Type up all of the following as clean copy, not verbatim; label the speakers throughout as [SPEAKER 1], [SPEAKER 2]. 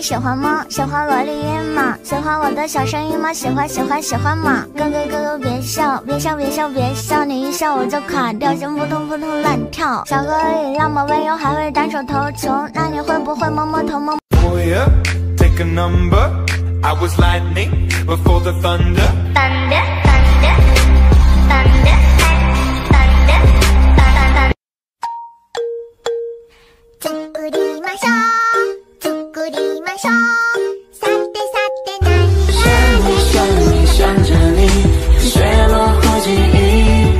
[SPEAKER 1] 喜欢吗？喜欢萝莉音吗？喜欢我的小声音吗？喜欢吗？哥哥别笑，别笑，你一笑我就垮掉，心扑通扑通乱跳。小哥也那么温柔，还会单手投球，那你会不会摸摸头摸？
[SPEAKER 2] Oh yeah, take a number. I was lightning before the thunder.
[SPEAKER 1] Thunder.
[SPEAKER 3] 想着你，雪落后记忆，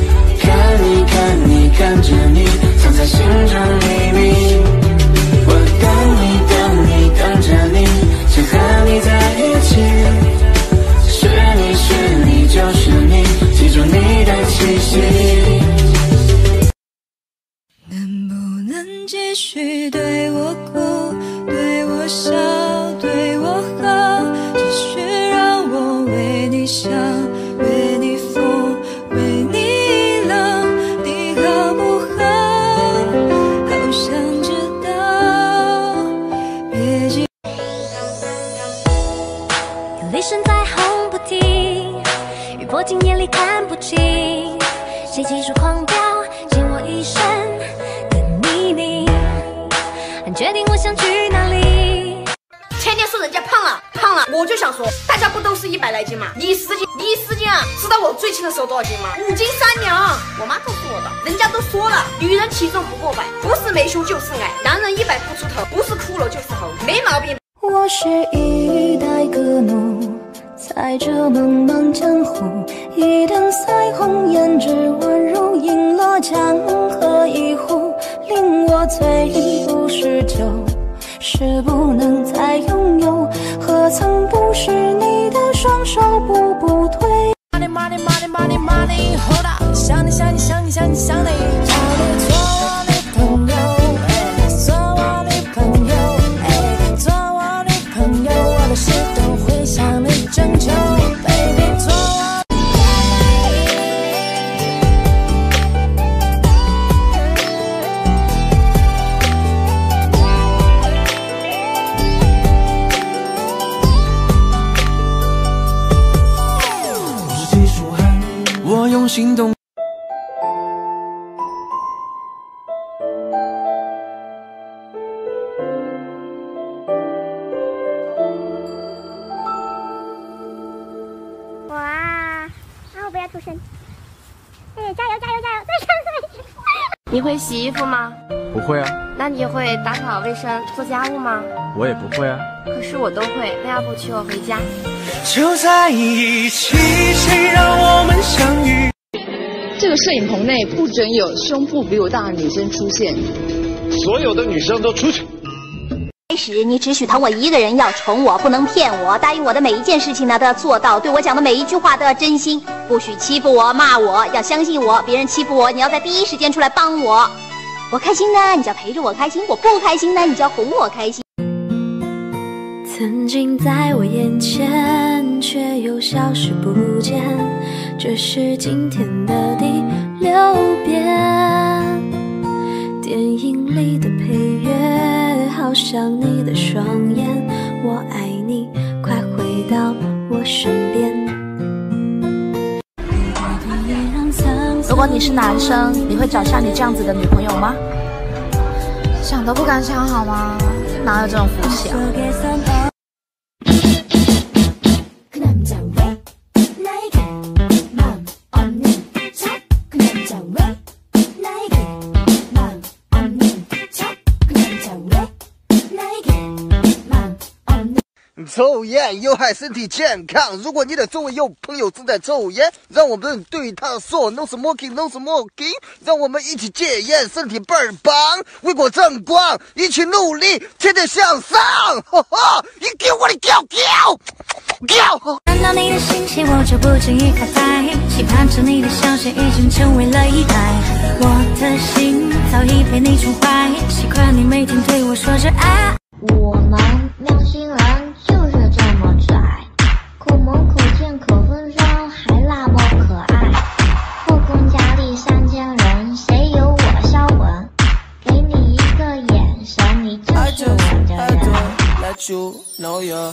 [SPEAKER 3] 看着你，藏在心中秘密。我等着你，想和你在一起。是你，就是你，记住你的气息。
[SPEAKER 4] 能不能继续对我哭，对我笑，对我好？继续让我为你想，为你疯，为你冷，你好不好？好想知道，别急。有雷声在轰不停，雨泼进眼里看不清，谁急速狂飙，溅我一身的泥泞，很确定我想去哪里。
[SPEAKER 5] 天天说人家胖了，我就想说，大家不都是100来斤吗？你10斤啊！知道我最轻的时候多少斤吗？5斤3两。我妈告诉我的，人家都说了，女人体重不过100，不是没胸就是矮，男人100不出头，不是骷髅就是猴，没毛病。
[SPEAKER 4] 我是一代歌奴，在这茫茫江湖，一灯彩虹胭脂温柔，映落江河一湖，令我醉不是酒，是不能再拥有，何曾不是你的双手步步推。Money, hold up， 想你，找你做我女朋友，做我女朋友，做我女朋友，我的事都会向你征求 ，baby， 做我。
[SPEAKER 3] 我用行动。
[SPEAKER 1] 哇，我不要出声！哎，加油！再上！
[SPEAKER 6] 你会洗衣服吗？
[SPEAKER 7] 不会啊。
[SPEAKER 6] 那你会打扫卫生、做家务吗？
[SPEAKER 7] 我也不会啊。
[SPEAKER 6] 可是我都会，那要不娶我回家？
[SPEAKER 3] 就在一起，谁让我们相遇？
[SPEAKER 8] 这个摄影棚内不准有胸部比我大的女生出现。
[SPEAKER 7] 所有的女生都出去。
[SPEAKER 9] 开始，你只许疼我一个人，要宠我，不能骗我，答应我的每一件事情呢都要做到，对我讲的每一句话都要真心，不许欺负我、骂我，要相信我。别人欺负我，你要在第一时间出来帮我。我开心呢，你就要陪着我开心；我不开心呢，你就要哄我开心。
[SPEAKER 4] 曾经在我眼前，却又消失不见。这是今天的第6遍。电影里的配乐，好像你的双眼。我爱你，快回到我身边。
[SPEAKER 10] 如果你是男生，你会找像你这样子的女朋友吗？想都不敢想好吗？哪有这种福气啊？
[SPEAKER 11] 抽烟有害身体健康。如果你的周围有朋友正在抽烟，让我们对他说 No smoking No smoking， 让我们一起戒烟，身体倍儿棒，为国争光，一起努力，天天向上。哈哈，你给我的叫！
[SPEAKER 4] 看到你的信息，我就不经意开拍，期盼着你的消息已经成为了依赖。我的心早已被你宠坏，习惯你每天对我说着爱。
[SPEAKER 1] 我们喵星人就是这么拽，可萌可贱可风骚，还那么可爱。后宫佳丽3000人，谁有我销魂？给你一个眼神，你就是我的人。
[SPEAKER 12] 歌。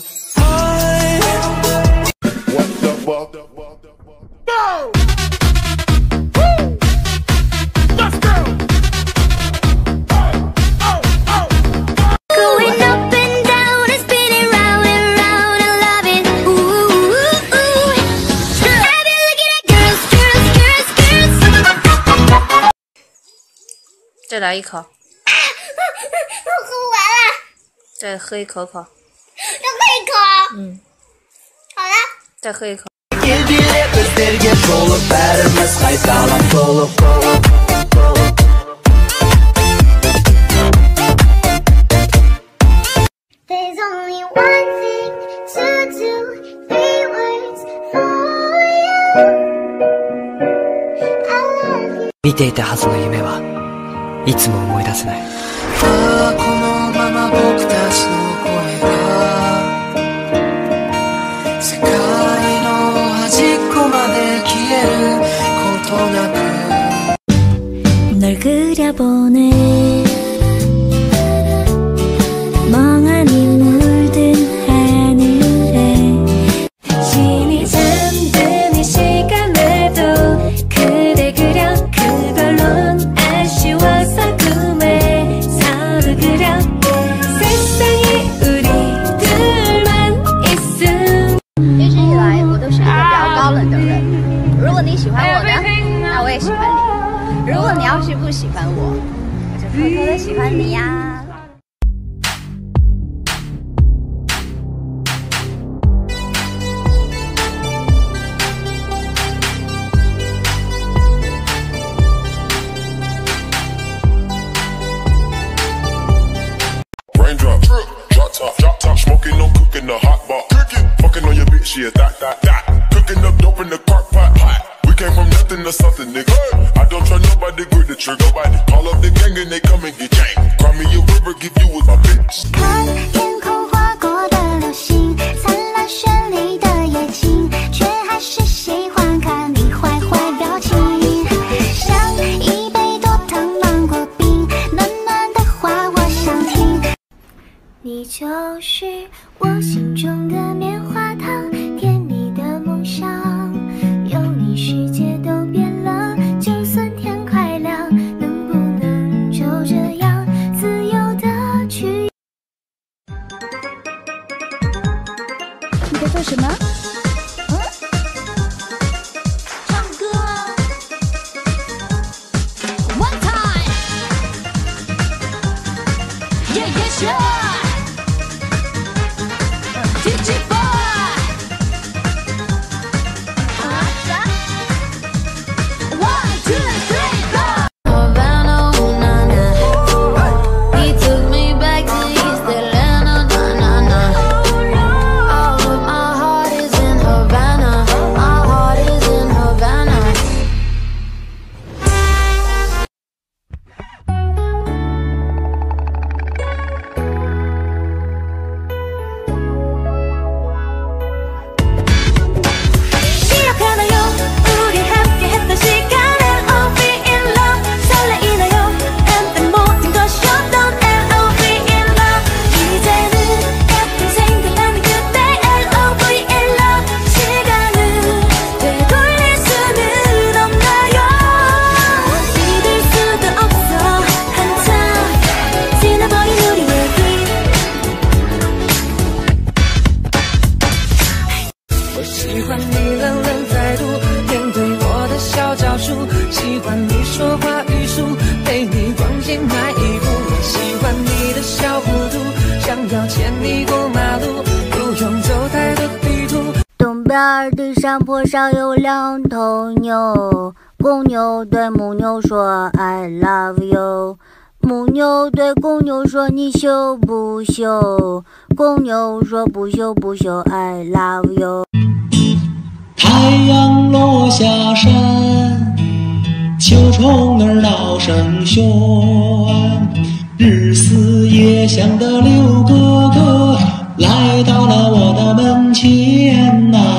[SPEAKER 12] 再来一口。我喝
[SPEAKER 1] 完了。
[SPEAKER 12] 再喝一口口。
[SPEAKER 1] 再喝一口。
[SPEAKER 12] 嗯。
[SPEAKER 1] 好了。
[SPEAKER 12] 再喝一口。
[SPEAKER 1] There's only one thing to do, 3 words for you. I love you.
[SPEAKER 13] 見ていたはずの夢はいつも思い出せない。
[SPEAKER 3] このまま僕たちの声が世界の端っこまで消えることなく
[SPEAKER 4] 널 그려보네 멍하니 물든 하늘에 신이 잠든 이 시간에도 그대 그려 그걸론 아쉬워서 꿈에 서로 그려 세상에 우리들만 있음
[SPEAKER 6] 一直以来我都是一个比较高冷的人，如果你喜欢我呢，那我也喜欢你。如果你要是不喜欢我，我就偷偷的喜欢你呀。
[SPEAKER 14] Raindrop, drop top, smoking, no cooking, the hot bar. Fucking on your bitch, yeah, that. Cooking up dope in the crock pot, hot. We came from nothing to something, nigga. I don't trust nobody, grip the trigger. Nobody call up the gang and they come and get gang. Cry me a river, give you with my bitch.
[SPEAKER 1] 看天空划过的流星，灿烂绚丽的夜景，却还是喜欢看你坏坏表情。像一杯多糖芒果冰，暖暖的话我想听。你就是我心中的棉花糖，甜蜜的梦想。有你世界都变了，就算天快亮，能不能就这样自由的去？
[SPEAKER 10] 你在做什么？
[SPEAKER 1] 唱歌啊 ！One time, yeah yeah sure. DJ boy. One, two, three, go.
[SPEAKER 4] Havana, ooh, nah, nah. He took me back to East Atlanta, nah, nah, nah. All of my heart is in Havana. My heart is in Havana.
[SPEAKER 3] 喜欢你冷冷态度，面对我的小招数，喜欢你说话语速，陪你逛街买衣服，喜欢你的小糊涂，想要牵你过马路，不用走太多地图。
[SPEAKER 1] 东边的山坡上有2头牛，公牛对母牛说 I love you， 母牛对公牛说你羞不羞，公牛说不羞不羞 I love you。
[SPEAKER 15] 太阳落下山，秋虫儿闹声喧，日思夜想的刘哥哥来到了我的门前呐。